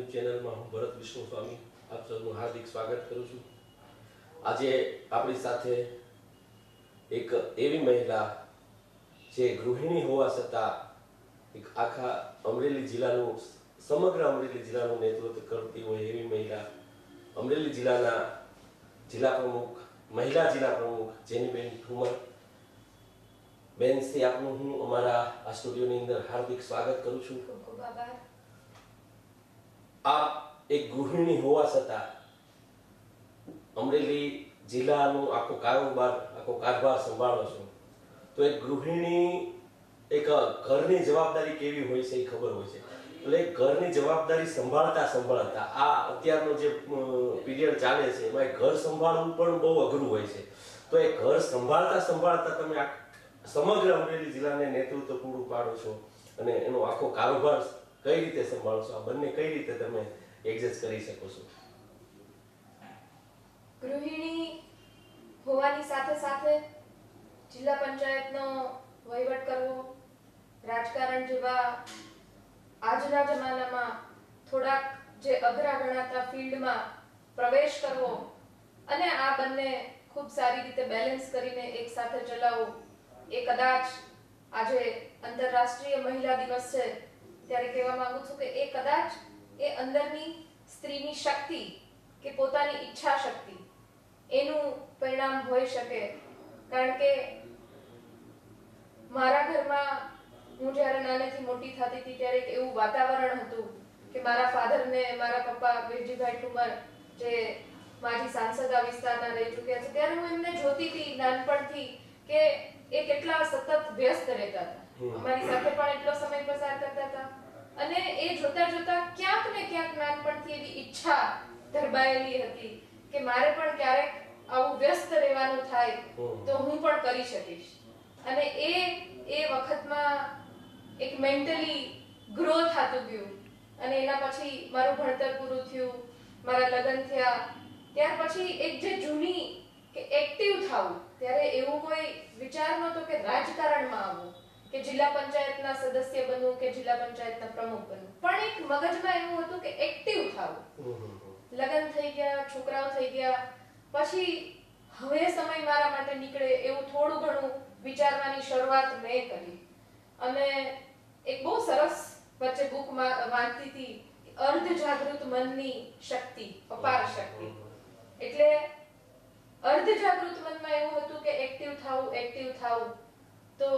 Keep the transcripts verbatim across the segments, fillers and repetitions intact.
News ચેનલમાં હું ભરત વિષ્ણુ સ્વામી આપ સૌનું હાર્દિક સ્વાગત કરું છું। આજે આપણી સાથે એક એવી મહિલા જે ગૃહિણી હોવા છતાં એક આખા અમરેલી જિલ્લાનું સમગ્ર અમરેલી જિલ્લાનું નેતૃત્વ કરતી હોય એવી મહિલા અમરેલી જિલ્લાના જિલ્લા પ્રમુખ મહિલા જિલ્લા પ્રમુખ જેનીબેન ઠુમર બેન શ્રી આપનું હું અમારા આ સ્ટુડિયોની અંદર હાર્દિક સ્વાગત કરું છું। ખૂબ ખૂબ આભાર। આપ એક ગૃહિણી હોવા છતાં અમરેલી જિલ્લાનું આખો કારોબાર આખો કારભાર સંભાળો છો, તો એક ગૃહિણી એક ઘરની જવાબદારી કેવી હોય છે એ ખબર હોય છે। એટલે ઘરની જવાબદારી સંભાળતા સંભાળતા આ અત્યારનો જે પીરિયડ ચાલે છે એમાં ઘર સંભાળવું પણ બહુ અઘરું હોય છે। તો એ ઘર સંભાળતા સંભાળતા તમે આ સમગ્ર અમરેલી જિલ્લાને નેતૃત્વ પૂરું પાડો છો અને એનો આખો કારોબાર કઈ રીતે સંભાળો છો, આ બંને કઈ રીતે તમે એડજસ્ટ કરી શકો છો? ગૃહિણી હોવાની સાથે સાથે જિલ્લા પંચાયતનો વહીવટ કરવો, રાજકારણ જેવા આજના જમાનામાં થોડાક જે અઘરા ગણાતા ફિલ્ડમાં પ્રવેશ કરવો અને આ બંને ખૂબ સારી રીતે બેલેન્સ કરીને એક સાથે ચલાવવું, એ કદાચ આજે આંતરરાષ્ટ્રીય મહિલા દિવસ છે ત્યારે કહેવા માંગુ છું કે એ કદાચ એ અંદરની સ્ત્રીની શક્તિ કે પોતાની ઈચ્છા શક્તિ એનું પરિણામ હોઈ શકે। કારણ કે મારા ઘરમાં હું જ્યારે નાનેથી મોટી થતી હતી ત્યારે એક એવું વાતાવરણ હતું કે મારા ફાધરને મારા પપ્પા વીરજીભાઈ ઠુમર જે માજી સાંસદ આ વિસ્તારના રહી ચૂક્યા છે ત્યારે હું એમને જોતી હતી નાનપણથી કે એ કેટલા સતત વ્યસ્ત રહેતા હતા, અમારી સાથે પણ એટલો સમય પસાર કરતા હતા અને એ જોતા જોતા ક્યાંક ને ક્યાંક નાનપણથી એવી ઈચ્છા ધરબાયેલી હતી કે મારે પણ ક્યારેક આવું વ્યસ્ત રહેવાનું થાય તો હું પણ કરી શકીશ। અને એ એ વખતમાં એક મેન્ટલી ગ્રો થતું ગયું અને એના પછી મારું ભણતર પૂરું થયું, મારા લગ્ન થયા, ત્યાર પછી એક જે જૂની કે એક્ટિવ થાવું, ત્યારે એવું કોઈ વિચાર નહોતો કે રાજકારણમાં આવવું કે જિલ્લા પંચાયતના સદસ્ય બનવું કે જિલ્લા પંચાયતના પ્રમુખ બનવું, પણ એક મગજમાં એવું હતું કે એક્ટિવ થાવું। લગ્ન થઈ ગયા, છોકરાઓ થઈ ગયા પછી હવે સમય મારા માટે નીકળે એવું થોડું ઘણું વિચારવાની શરૂઆત મેં કરી અને એક બહુ સરસ વચ્ચે બુક વાંચતી હતી, અર્ધ જાગૃત મનની શક્તિ, અપાર શક્તિ। એટલે અર્ધ જાગૃત મનમાં એવું હતું કે એક્ટિવ થાવું એક્ટિવ થાવું તો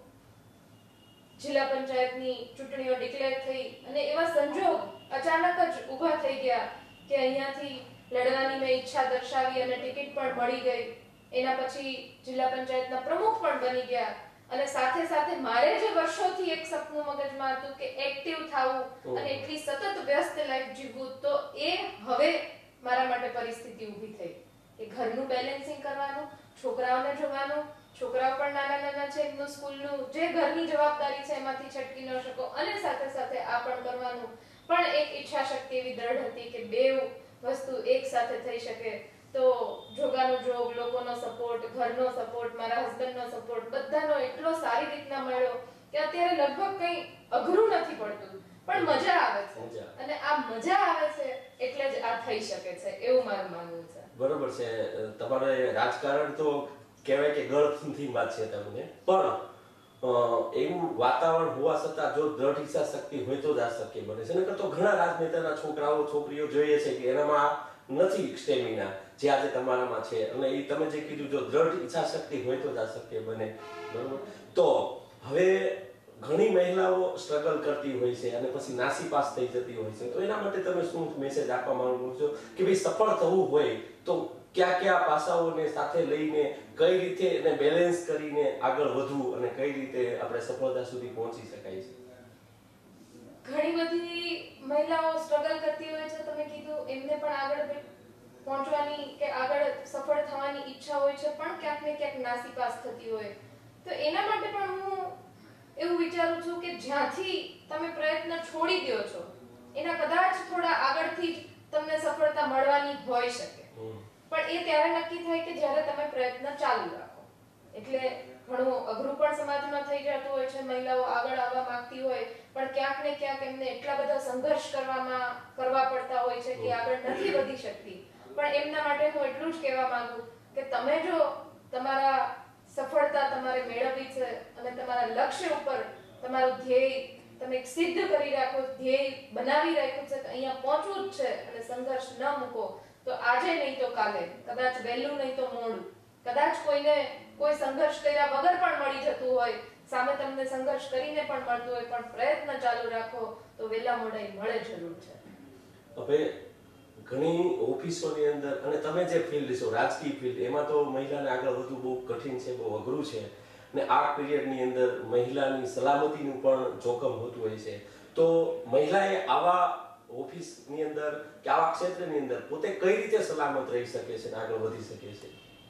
જિલ્લા પંચાયતની ચૂંટણીઓ ડિક્લેર થઈ અને એવા સંજોગ અચાનક જ ઊભા થઈ ગયા કે અહીંયાથી લડવાની મેં ઈચ્છા દર્શાવી અને ટિકિટ પણ મળી ગઈ। એના પછી જિલ્લા પંચાયતના પ્રમુખ પણ બની ગયા અને સાથે સાથે મારે જે વર્ષોથી એક સપનું મગજમાં હતું કે એક્ટિવ થાવું અને એટલી સતત વ્યસ્ત લાઈફ જીવવું, તો એ હવે મારા માટે પરિસ્થિતિ ઊભી થઈ કે ઘરનું બેલેન્સિંગ કરવાનું, છોકરાઓને જોવાનું, છોકરાઓ પણ નાના નાના છે એમનું સ્કૂલનું જે ઘરની જવાબદારી છે એમાંથી છટકી ન શકો અને સાથે સાથે આ પણ કરવાનું, પણ એક ઈચ્છા શક્તિ એવી દ્રઢ હતી કે બેવ વસ્તુ એક સાથે થઈ શકે। તો જોગાનો જોગ, લોકોનો સપોર્ટ, ઘરનો સપોર્ટ, મારા હસબન્ડનો સપોર્ટ બધાનો એટલો સારી રીતના મળ્યો કે અત્યારે લગભગ કંઈ અઘરું નથી પડતું પણ મજા આવે છે અને આ મજા આવે છે એટલે જ આ થઈ શકે છે એવું મારું માનવું છે। બરોબર છે, તમારે રાજકારણ તો કહેવાય કે ગળથી વાત છે તમને, પણ એવું વાતાવરણ હોવા છતાં જો દ્રઢ ઈચ્છા શક્તિ હોય તો જ આ શક્ય બને છે। નકર તો ઘણા રાજનેતાના છોકરાઓ છોકરીઓ જોઈએ છે કે એનામાં નથી સ્ટેમિના જે આજે તમારામાં છે અને એ તમે જે કીધું જો દ્રઢ ઈચ્છા શક્તિ હોય તો જ આ શક્ય બને, બરોબર। તો હવે ઘણી મહિલાઓ સ્ટ્રગલ કરતી હોય છે અને પછી નાસીપાસ થઈ જતી હોય છે, તો એના માટે તમે શું મેસેજ આપવા માંગો છો કે ભાઈ સફળ થવું હોય તો કયા કયા પાસાઓને સાથે લઈને કઈ રીતે એને બેલેન્સ કરીને આગળ વધવું અને કઈ રીતે આપણે સફળતા સુધી પહોંચી શકાય છે? ઘણી બધી મહિલાઓ સ્ટ્રગલ કરતી હોય છે, તમે કીધું એમને પણ આગળ પહોંચવાની કે આગળ સફળ થવાની ઈચ્છા હોય છે પણ ક્યાંક ને ક્યાંક નાસીપાસ થતી હોય, તો એના માટે પણ હું એવું વિચારું છું કે જ્યાંથી તમે પ્રયત્ન છોડી દો છો એના કદાચ થોડા આગળથી જ તમને સફળતા મળવાની હોઈ શકે, પણ એ ત્યારે નક્કી થાય કે જ્યારે તમે પ્રયત્ન ચાલુ રાખો। એટલે ઘણું અઘરું પણ સમાજમાં થઈ જતું હોય છે. મહિલાઓ આગળ આવવા માંગતી હોય પણ ક્યાંક ને ક્યાંક એમને એટલા બધા સંઘર્ષ કરવામાં કરવા પડતા હોય છે કે આગળ નથી વધી શકતી. પણ એમના માટે હું એટલું જ કહેવા માંગુ કે તમે જો તમારા સફળતા તમારે મેળવવી છે અને તમારા લક્ષ્ય ઉપર તમારું ધ્યેય તમે સિદ્ધ કરી રાખો, ધ્યેય બનાવી રાખ્યું છે કે અહીંયા પહોંચવું જ છે અને સંઘર્ષ ન મૂકો તો આજે નહીં તો કાલે, કદાચ વહેલું નહીં તો મોડું, કદાચ કોઈને કોઈ સંઘર્ષ કર્યા વગર પણ મળી જતું હોય, સામે તમને સંઘર્ષ કરીને પણ મળતું હોય, પણ પ્રયત્ન ચાલુ રાખો તો વહેલા મોડા મળે જરૂર છે. હવે ઘણી ઓફિસોની અંદર અને તમે જે ફિલ્ડ છો રાજકીય ફિલ્ડ એમાં તો મહિલાને આગળ વધવું બહુ કઠિન છે, બહુ અઘરું છે અને આ પીરિયડની અંદર મહિલાની સલામતીનું પણ જોખમ હોતું હોય છે. તો મહિલાએ આવા ઓફિસની અંદર કે આવા ક્ષેત્રની અંદર પોતે કઈ રીતે સલામત રહી શકે છે અને આગળ વધી શકે છે?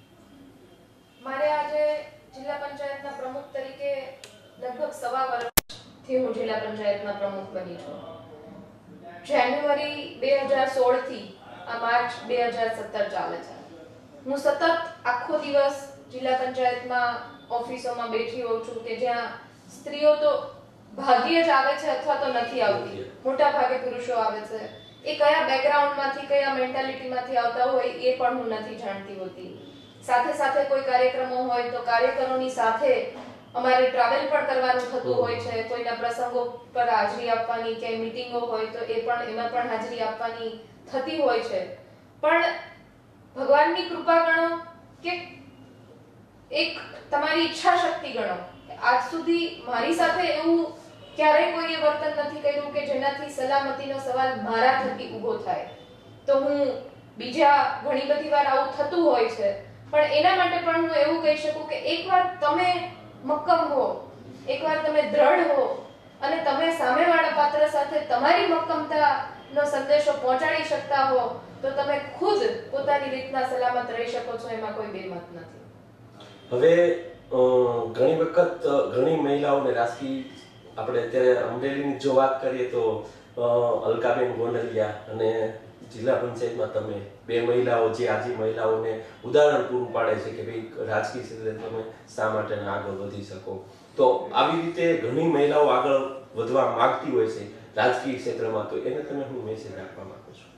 મારે આજે જિલ્લા પંચાયતના પ્રમુખ તરીકે લગભગ સવા વર્ષથી હું જિલ્લા પંચાયતના પ્રમુખ બની છું. જાન્યુઆરી બે હજાર સોળ થી આ માર્ચ બે હજાર સત્તર ચાલે છે. હું સતત આખો દિવસ જિલ્લા પંચાયતમાં ઓફિસોમાં બેઠી હોઉં છું કે જ્યાં સ્ત્રીઓ તો ભાગ્યે જ આવે છે અથવા તો નથી આવતી, મોટા ભાગે પુરુષો આવે છે. એ કયા બેકગ્રાઉન્ડમાંથી કયા મેન્ટાલિટીમાંથી આવતા હોય એ પણ હું નથી જાણતી હોતી. સાથે સાથે કોઈ કાર્યક્રમો હોય તો કાર્યકરોની સાથે અમારે ટ્રાવેલ પણ કરવાનું થતું હોય છે. કોઈના પ્રસંગો પર હાજરી આપવાની કે મીટિંગો હોય તો એ પણ એમાં પણ હાજરી આપવાની થતી હોય છે. પણ ભગવાનની કૃપા ગણો કે એક તમારી ઈચ્છા શક્તિ ગણો કે આજ સુધી મારી સાથે એવું ક્યારેય કોઈએ વર્તન નથી કર્યું કે જેનાથી સલામતીનો સવાલ મારા થકી ઊભો થાય. તો હું બીજા ઘણી બધી વાર આવું થતું હોય છે પણ એના માટે પણ હું એવું કહી શકું કે એકવાર તમે મક્કમ હો, એકવાર તમે દ્રઢ હો અને તમે સામેવાળા પાત્ર સાથે તમારી મક્કમતાનો સંદેશો પહોંચાડી શકતા હો તો તમે ખુદ પોતાની રીતના સલામત રહી શકો છો, એમાં કોઈ બેમત નથી. હવે ઘણી વખત ઘણી મહિલાઓને રાજકીય આપણે અત્યારે અમરેલીની જો વાત કરીએ તો અલકાબેન ગોંડલિયા અને જિલ્લા પંચાયતમાં તમે બે મહિલાઓ જે આજે મહિલાઓને ઉદાહરણ પૂરું પાડે છે કે ભાઈ રાજકીય ક્ષેત્રે તમે શા માટે આગળ વધી શકો. તો આવી રીતે ઘણી મહિલાઓ આગળ વધવા માંગતી હોય છે રાજકીય ક્ષેત્રમાં, તો એને તમે શું મેસેજ આપવા માંગો છો?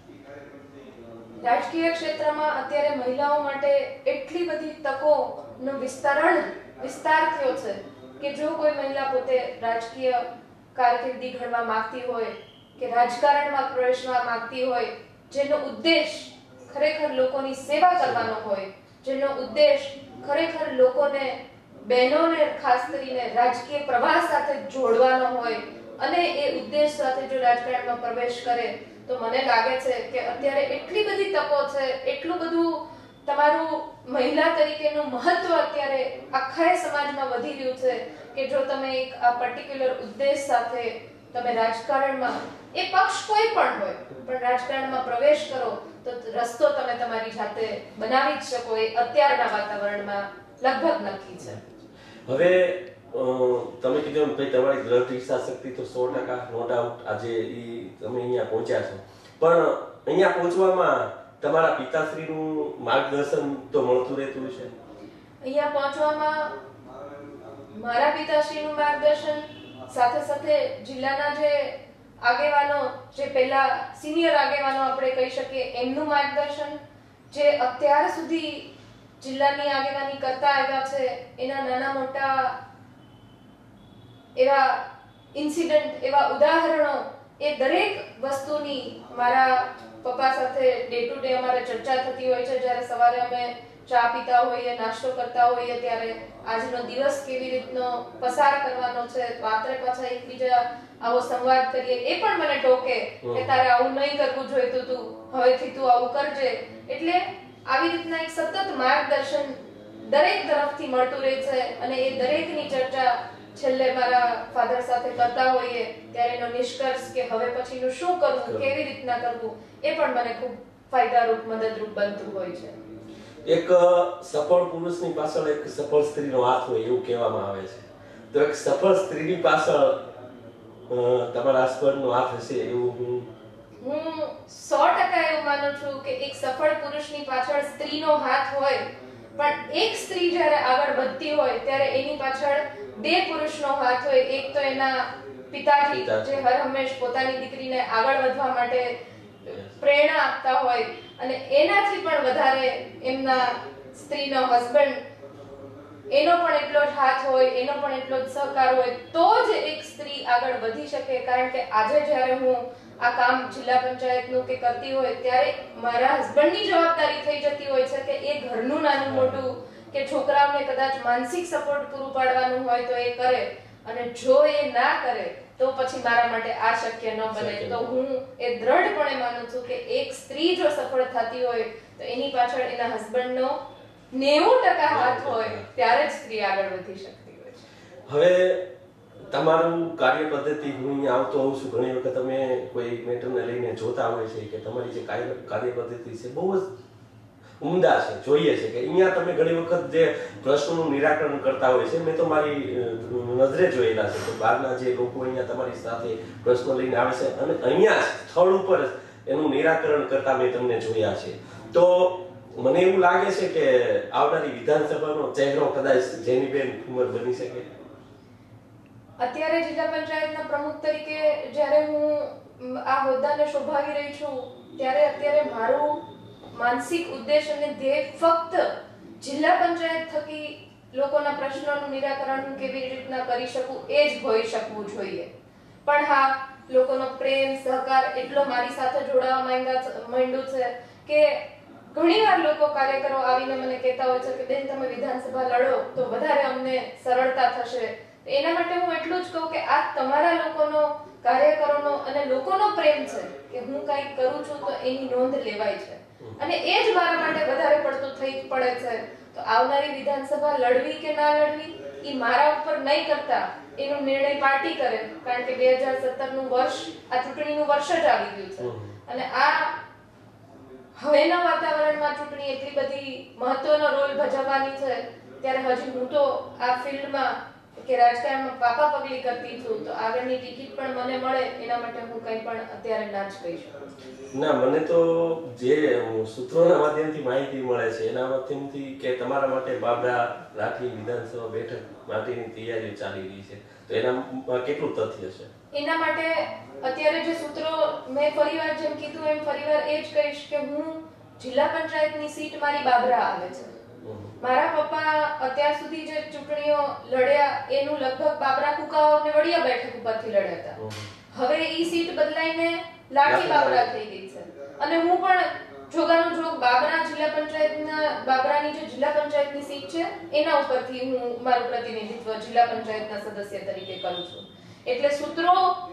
રાજકીય ક્ષેત્રમાં અત્યારે મહિલાઓ માટે એટલી બધી તકોનું વિસ્તરણ વિસ્તાર થયો છે કે જો કોઈ મહિલા પોતે રાજકીય કારકિર્દી ઘડવા માંગતી હોય કે રાજકારણમાં પ્રવેશવા માંગતી હોય, જેનો ઉદ્દેશ ખરેખર લોકોની સેવા કરવાનો હોય, જેનો ઉદ્દેશ ખરેખર લોકોને, બહેનોને ખાસ કરીને રાજકીય પ્રવાહ સાથે જોડવાનો હોય અને એ ઉદ્દેશ સાથે જો રાજકારણમાં પ્રવેશ કરે તો મને લાગે છે કે અત્યારે એટલી બધી તકો છે, એટલું બધું તમારું મહિલા તરીકેનું મહત્વ અત્યારે આખા સમાજમાં વધી રહ્યું છે કે જો તમે એક આ પર્ટિક્યુલર ઉદ્દેશ સાથે તમે રાજકારણમાં, એ પક્ષ કોઈ પણ હોય પણ રાજકારણમાં પ્રવેશ કરો તો રસ્તો તમે તમારી જાતે બનાવી જ શકો. એ અત્યારના વાતાવરણમાં લગભગ નક્કી છે. હવે તમે કીધું ભાઈ તમારી દ્રઢ ઈચ્છા શક્તિ તો સો ટકા નો ડાઉટ આજે ઈ તમે અહીંયા પહોંચ્યા છો, પણ અહીંયા પહોંચવામાં તમારા પિતાશ્રીનું માર્ગદર્શન તો મળતું રહેતું છે? અહીંયા પહોંચવામાં મારા પિતાશ્રીનું માર્ગદર્શન સાથે સાથે જિલ્લાના જે આગેવાનો, જે પહેલા સિનિયર આગેવાનો આપણે કહી શકીએ એમનું માર્ગદર્શન, જે અત્યાર સુધી જિલ્લાની આગેવાની કરતા આવ્યા છે એના નાના મોટા એવા ઇન્સિડન્ટ, એવા ઉદાહરણો, એ દરેક વસ્તુની મારા પપ્પા સાથે ડે ટુ ડે અમારે ચર્ચા થતી હોય છે. જ્યારે સવારે અમે ચા પીતા હોઈએ, નાસ્તો કરતા હોઈએ ત્યારે આજનો દિવસ કેવી રીતનો પસાર કરવાનો છે, રાત્રે પાછા એકબીજા આવો સંવાદ કરીએ. એ પણ મને ટોકે કે તારે આવું નહીં કરવું જોઈતું, તું હવેથી તું આવું કરજે. એટલે આવી રીતના એક સતત માર્ગદર્શન દરેક તરફથી મળતું રહે છે અને એ દરેકની ચર્ચા છેલ્લે મારા ફાધર સાથે કરતા હોઈએ ત્યારે એનો નિષ્કર્ષ કે હવે પછીનું શું કરવું, કેવી રીતના કરવું, એ પણ મને ખૂબ ફાયદારૂપ, મદદરૂપ બનતું હોય છે. એક સફળ પુરુષની પાછળ એક સફળ સ્ત્રીનો હાથ હોય એવું કહેવામાં આવે છે. તો એક સફળ સ્ત્રીની પાછળ તમારા હસબન્ડનો હાથ હશે એવું હું હું સો ટકા એવું માનું છું કે એક સફળ પુરુષની પાછળ સ્ત્રીનો હાથ હોય પણ એક સ્ત્રી જ્યારે આગળ વધતી હોય ત્યારે એની પાછળ બે પુરુષનો હાથ હોય. એક તો એના પિતાજી જે હર હંમેશ પોતાની દીકરીને આગળ વધવા માટે પ્રેરણા આપતા હોય અને એનાથી પણ વધારે એમના સ્ત્રીનો હસબન્ડ એનો પણ એટલો જ હાથ હોય, એનો પણ એટલો જ સહકાર હોય તો જ એક સ્ત્રી આગળ વધી શકે. કારણ કે આજે જ્યારે હું આ કામ જિલ્લા પંચાયતનું કે કરતી હોય ત્યારે મારા હસબન્ડની જવાબદારી થઈ જતી હોય છે કે એ ઘરનું નાનું મોટું કે છોકરાઓને કદાચ માનસિક સપોર્ટ પૂરું પાડવાનું હોય તો એ કરે, અને જો એ ના કરે તો પછી મારા માટે આ શક્ય ન બને. તો હું એ દ્રઢપણે માનું છું કે એક સ્ત્રી જો સફળ થતી હોય તો એની પાછળ એના હસબન્ડનો નેવું ટકા હાથ હોય ત્યારે જ સ્ત્રી આગળ વધી શકતી હોય છે. હવે તમારું કાર્ય પદ્ધતિ હું અહીંયા આવતો હોઉં છું, ઘણી વખત તમે કોઈ મેટરને લઈને જોતા હોય છે કે તમારી જે કાર્ય કાર્ય પદ્ધતિ છે બહુ જ ઉમદા છે, જોઈએ છે કે અહીંયા તમે ઘણી વખત જે પ્રશ્નોનું નિરાકરણ કરતા હોય છે. મેં તો મારી નજરે જોયેલા છે કે બહારના જે લોકો અહીંયા તમારી સાથે પ્રશ્નો લઈને આવે છે અને અહીંયા સ્થળ ઉપર એનું નિરાકરણ કરતા મેં તમને જોયા છે. તો મને એવું લાગે છે કે આવનારી વિધાનસભાનો ચહેરો કદાચ જેનીબેન ઠુમર બની શકે. અત્યારે જિલ્લા પંચાયતના પ્રમુખ તરીકે જ્યારે હું આ હોદ્દાને શોભાવી રહી છું ત્યારે અત્યારે મારું માનસિક ઉદ્દેશ અને ધ્યેય ફક્ત જિલ્લા પંચાયત થકી લોકોના પ્રશ્નોનું નિરાકરણ હું કેવી રીતના કરી શકું એ જ હોઈ શકવું જોઈએ. પણ હા, લોકોનો પ્રેમ સહકાર એટલો મારી સાથે જોડાવા માંડ્યું છે કે ઘણીવાર લોકો કાર્યકરો આવીને મને કહેતા હોય છે કે બેન તમે વિધાનસભા લડો તો વધારે અમને સરળતા થશે. એના માટે હું એટલું જ કહું કે આ તમારા લોકોનો, કાર્યકરોનો અને લોકોનો પ્રેમ છે કે હું કંઈક કરું છું તો એની નોંધ લેવાય છે અને એ જ મારા માટે વધારે પડતું થઈ પડે છે. તો આવનારી વિધાનસભા લડવી કે ના લડવી એ મારા ઉપર નહીં કરતા એનો નિર્ણય પાર્ટી કરે. કારણ કે બે હજાર સત્તર નું વર્ષ આ ચૂંટણીનું વર્ષ જ આવી ગયું છે અને આ હવેના વાતાવરણમાં ચૂંટણી એટલી બધી મહત્વનો રોલ ભજવવાની છે ત્યારે હજી હું તો આ ફિલ્ડમાં કે રાજકારણમાં પાપા પગલી કરતી છું તો આગળની ટિકિટ પણ મને મળે એના માટે હું કંઈ પણ અત્યારે ના જ કહી શકું. ના, મને તો જે સૂત્રોના માધ્યમથી માહિતી મળે છે એના માધ્યમથી કે તમારા માટે બાબરા લાઠી વિધાનસભા બેઠક માટેની તૈયારીઓ ચાલી રહી છે, તો એના કેટલું તથ્ય છે? એના માટે અત્યારે જે સૂત્રો મેં ફરીવાર જેમ કીધું એમ ફરીવાર એ જ કહીશ કે હું જિલ્લા પંચાયતની સીટ મારી બાબરા આવે છે. મારા પપ્પા અત્યાર સુધી જે ચૂંટણીઓ લડ્યા એનું લગભગ બાબરા કુકાઓ અને વડિયા બેઠક ઉપરથી લડ્યા હતા. હવે ઈ સીટ બદલાઈને લાઠી બાબરા થઈ ગઈ છે અને હું પણ જોગાનું જોગ બાબરા જિલ્લા પંચાયતના બાબરાની જે જિલ્લા પંચાયતની સીટ છે એના ઉપરથી હું મારું પ્રતિનિધિત્વ જિલ્લા પંચાયતના સદસ્ય તરીકે કરું છું. એટલે સૂત્રો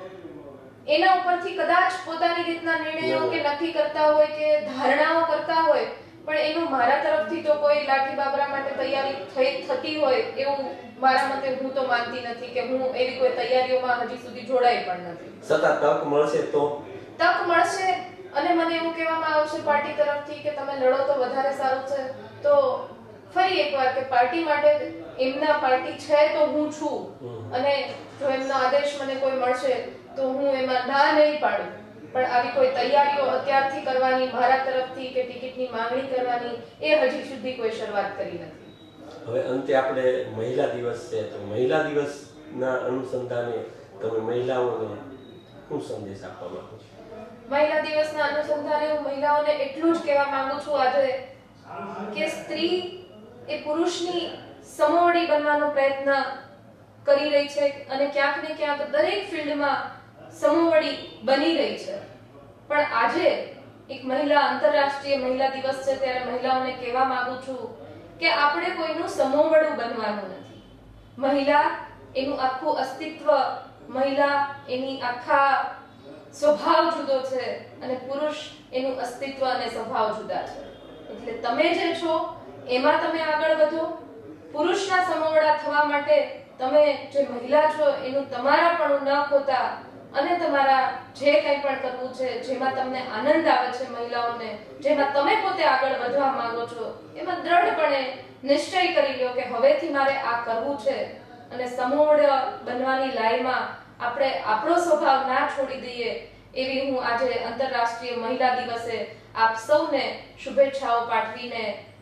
એના ઉપરથી કદાચ પોતાની રીતના નિર્ણયો કે નક્કી કરતા હોય કે ધારણાઓ કરતા હોય પણ એનું મારા તરફથી તો કોઈ લાઠી બાબરા માટે તૈયારી થઈ થતી હોય એવું મારા મતે હું તો માનતી નથી કે હું એવી કોઈ તૈયારીઓમાં હજી સુધી જોડાઈ પણ નથી. સતત તક મળશે તો તક મળશે અને મને એવું કહેવામાં આવશે પાર્ટી તરફથી કે તમે લડો તો વધારે સારું છે. તો ફરી એકવાર કે પાર્ટી માટે એમના પાર્ટી છે તો હું છું અને જો એમનો આદેશ મને કોઈ મળશે તો હું એમાં ના નહીં પાડું. પણ આવી કોઈ તૈયારીઓ અત્યારથી કરવાની મારા તરફથી કે ટિકિટની માંગણી કરવાની એ હજી સુધી કોઈ શરૂઆત કરી નથી. હવે અંતે આપણે મહિલા દિવસ છે તો મહિલા દિવસના અનુસંધાને તમે મહિલાઓને શું સંદેશ આપવા માંગો છો? મહિલા દિવસના અનુસંધાને હું મહિલાઓને એટલું જ કહેવા માંગુ છું આજે કે સ્ત્રી એ પુરુષની સમોવડી બનવાનો પ્રયત્ન કરી રહી છે અને ક્યાંક ને ક્યાંક દરેક ફિલ્ડમાં સમોવડી બની રહી છે. પણ આજે એક મહિલા આંતરરાષ્ટ્રીય મહિલા દિવસ છે ત્યારે મહિલાઓને કહેવા માંગુ છું કે આપણે કોઈનું સમોવડું બનવાનું નથી. મહિલા એનું આખું અસ્તિત્વ, મહિલા એની આખા સ્વભાવ જુદો છે અને પુરુષ એનું અસ્તિત્વ અને સ્વભાવ જુદા છે. એટલે તમે જે છો એમાં તમે આગળ વધો. પુરુષના સમોવડા થવા માટે તમે જે મહિલા છો એનું તમારા પણ ન ખોતા અને તમારા જે કંઈ પણ કરવું છે જેમાં તમને આનંદ આવે છે મહિલાઓને, જેમાં તમે પોતે આગળ વધવા માંગો છો એમાં દ્રઢપણે નિશ્ચય કરી લો કે હવેથી મારે આ કરવું છે અને સમૂળ બનવાની લાઈમાં આપણે આપણો સ્વભાવ ના છોડી દઈએ એવી હું આજે આંતરરાષ્ટ્રીય મહિલા દિવસે આપ સૌને શુભેચ્છાઓ પાઠવીને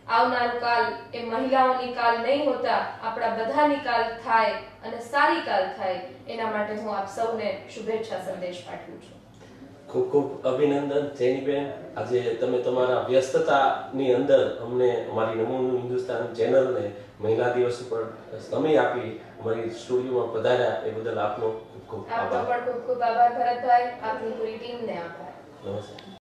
આવનારું કાલ એ મહિલાઓની કાલ નહીં હોતા આપણા બધાની કાલ થાય અને સારી કાલ થાય એના માટે હું આપ સૌને શુભેચ્છા સંદેશ પાઠવું છું. ખૂબ ખૂબ અભિનંદન જેનીબેન. આજે તમે તમારા વ્યસ્તતાની અંદર અમને અમારી નમો હિન્દુસ્તાન ચેનલને મહિલા દિવસ ઉપર સમય આપી અમારી સ્ટુડિયોમાં પધાર્યા એ બદલ આપનો ખૂબ ખૂબ આપનો આભાર. પણ ખૂબ ખૂબ આભાર ભરતભાઈ, આપની પૂરી ટીમને આભાર. નમસ્તે.